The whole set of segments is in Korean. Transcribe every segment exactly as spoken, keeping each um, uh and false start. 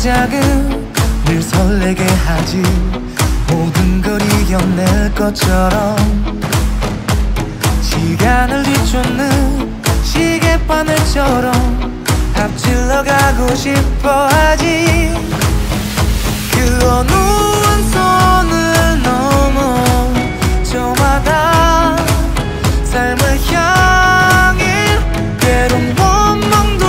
시작은 늘 설레게 하지. 모든 걸 이겨낼 것처럼 시간을 뒤쫓는 시계바늘처럼 앞질러 가고 싶어 하지. 그 어느 한 선을 넘어 저마다 삶을 향해 때론 원망도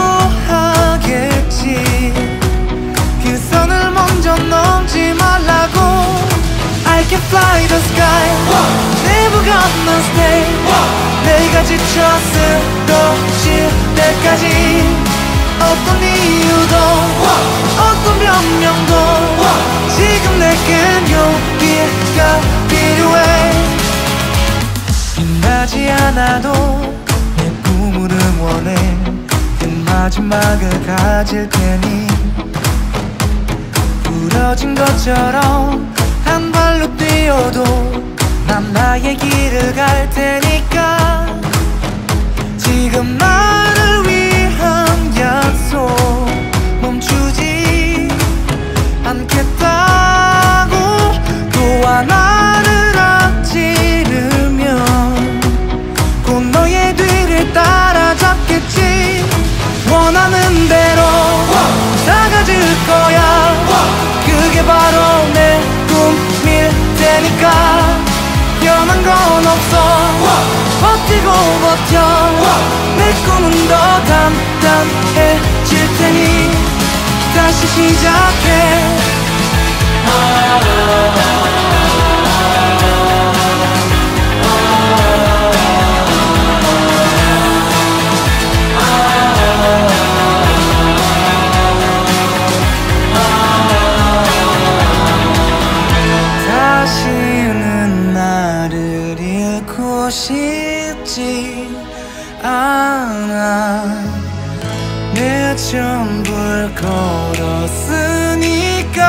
하겠지. 그 선을 먼저 넘지 말라고. I can fly the sky, never gonna stay. 내가 지쳐 쓰러질 때까지 어떤 이유도 어떤 변명도 지금 내겐 용기가 필요해. 빛나지 않아도 내 꿈을 응원해. 그 마지막을 가질 테니 부러진 것처럼 한 발로 뛰어도 난 나의 길을 갈 테니까. 지금 나를 위한 약속 멈추지 않겠다고. 또 하나를 앞지르면 곧 너의 뒤를 따라잡겠지. 원하는 대로 다가질 거야. 그게 바로 내 꿈일 테니까. 변한 건 없어. 버티고 버텨. 내 꿈은 더 단단해질 테니 다시 시작해. 다시는 나를 잃고 싶지 않아. 내 전부를 걸었으니까.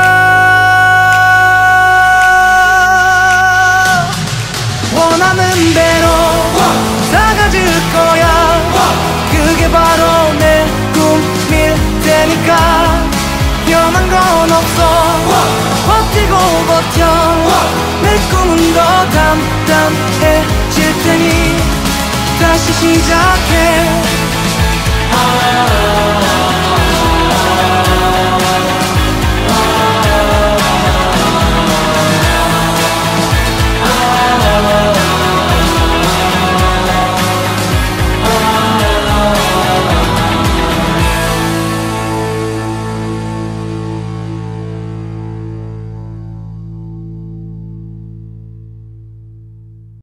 원하는 대로 다가질 거야. 그게 바로 내 꿈일 테니까. 변한 건 없어. 버티고 버텨. 내 꿈은 더 단단해질 테니 다시 시작해.